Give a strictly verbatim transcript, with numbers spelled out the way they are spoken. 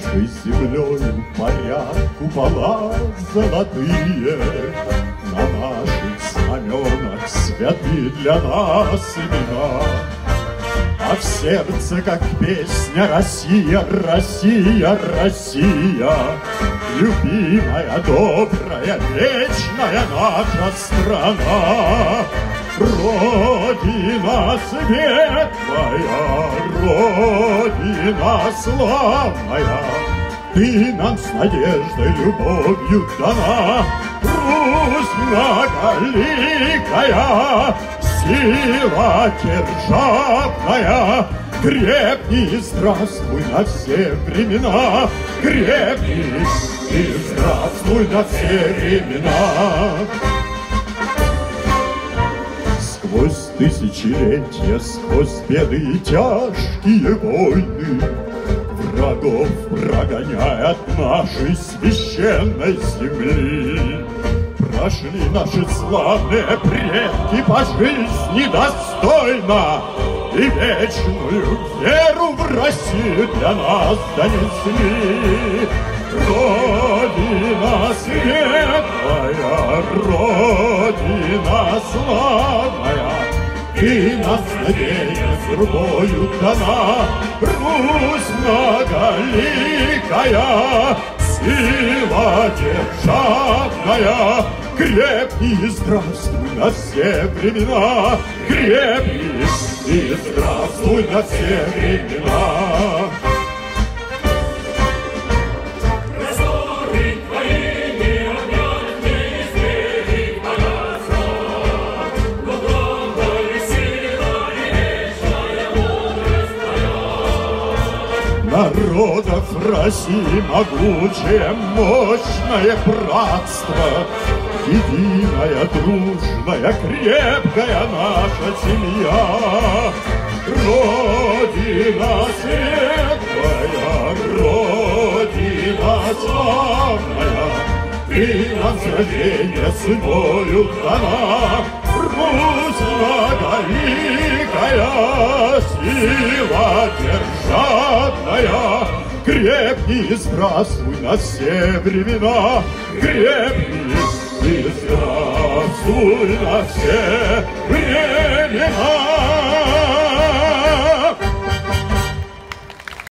Русской землею парят купола золотые, на наших знаменах святы для нас имена. А в сердце, как песня, Россия, Россия, Россия, любимая, добрая, вечная наша страна. Родина светлая, Родина славная, ты нам с надеждой, любовью дана. Русь многоликая, сила державная, крепни и здравствуй на все времена, крепни и здравствуй на все времена. Сквозь тысячелетия, сквозь беды и тяжкие войны, врагов прогоняя от нашей священной земли, прошли наши славные предки по жизни достойно, и вечную веру в Россию для нас донесли. Родина светлая, Родина славная, ты нас надеясь рукою дана. Русь многоликая, сила державная, крепни и здравствуй на все времена, крепни и здравствуй на все времена. Народов России могучее, мощное братство, единая, дружная, крепкая наша семья. Родина светлая, Родина славная, ты нам с рождения судьбою дана. Русь многоликая, сила державная, крепни и здравствуй на все времена, крепни и здравствуй на все времена.